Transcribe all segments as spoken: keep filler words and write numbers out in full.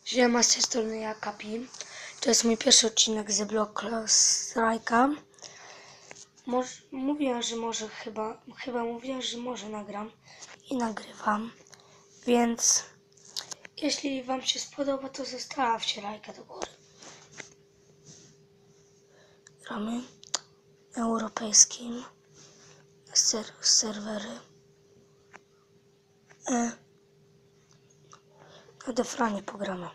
Siema, z tej strony ja, Kapi. To jest mój pierwszy odcinek z Block Strike'a. Moż, mówiłem, że może chyba, chyba mówiłem, że może nagram i nagrywam. Więc jeśli wam się spodoba, to zostawcie lajka do góry. Gramy na europejskim ser, serwery. E, na Defranie pogramy.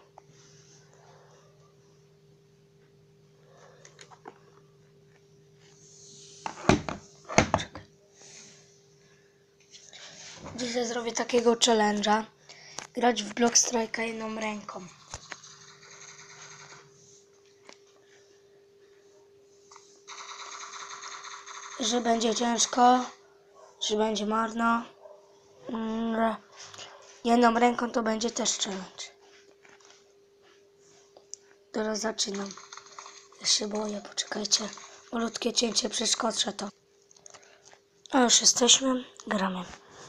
Dzisiaj zrobię takiego challenge'a. Grać w Block Strike'a jedną ręką. Że będzie ciężko, że będzie marno. Mm, jedną ręką to będzie też challenge. Teraz zaczynam. Ja się boję, poczekajcie. Malutkie cięcie, przeskoczę to. A już jesteśmy, gramy.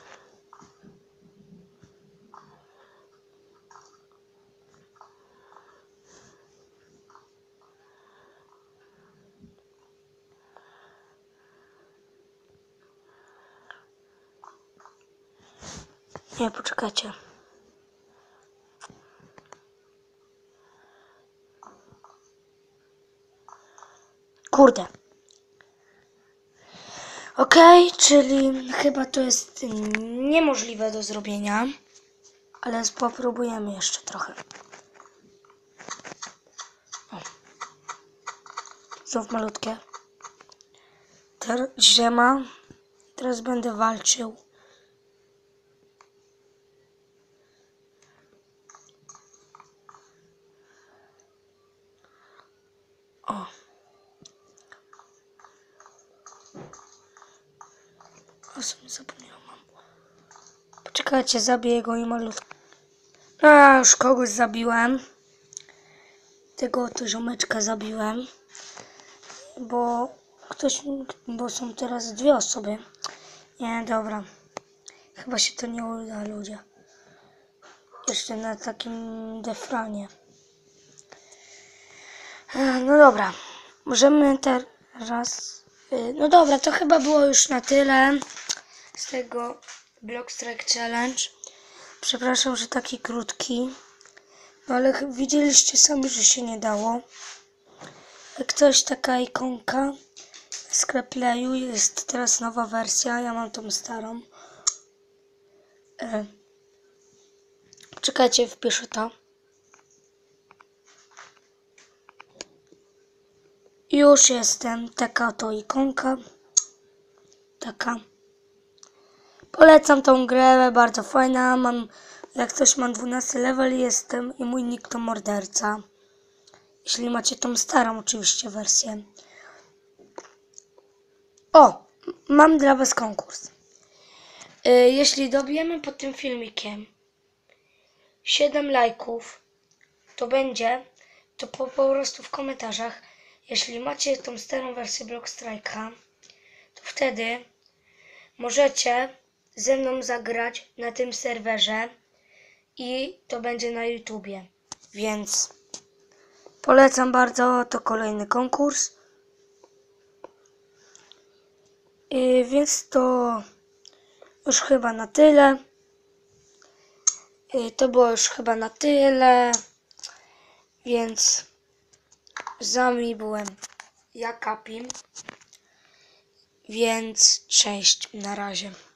Nie, poczekajcie. Kurde. Okej, okay, czyli chyba to jest niemożliwe do zrobienia. Ale spróbujemy jeszcze trochę. O. Znów malutkie. Teraz ziema. Teraz będę walczył. O. O, sobie zapomniałam. Poczekajcie, zabiję go i malutko. A, już kogoś zabiłem. Tego oto ziomeczka zabiłem. Bo ktoś, bo są teraz dwie osoby. Nie, dobra. Chyba się to nie uda, ludzie. Jeszcze na takim defranie. No dobra. Możemy teraz... No dobra, to chyba było już na tyle z tego Block Strike Challenge. Przepraszam, że taki krótki. No ale widzieliście sami, że się nie dało. Jak ktoś, taka ikonka w Scrapplayu, jest teraz nowa wersja. Ja mam tą starą. E, czekajcie, wpiszę to. Już jestem. Taka to ikonka. Taka. Polecam tą grę, bardzo fajna. Mam, jak ktoś ma dwunasty level, jestem i mój nick to morderca. Jeśli macie tą starą oczywiście wersję. O! Mam dla was konkurs. Yy, jeśli dobijemy pod tym filmikiem siedem lajków, to będzie, to po, po prostu w komentarzach, jeśli macie tą starą wersję Block Strike'a, to wtedy możecie ze mną zagrać na tym serwerze i to będzie na YouTubie. Więc polecam bardzo, to kolejny konkurs. Yy, więc to już chyba na tyle. Yy, to było już chyba na tyle. Więc z wami byłem ja, Kapi. Więc cześć, na razie.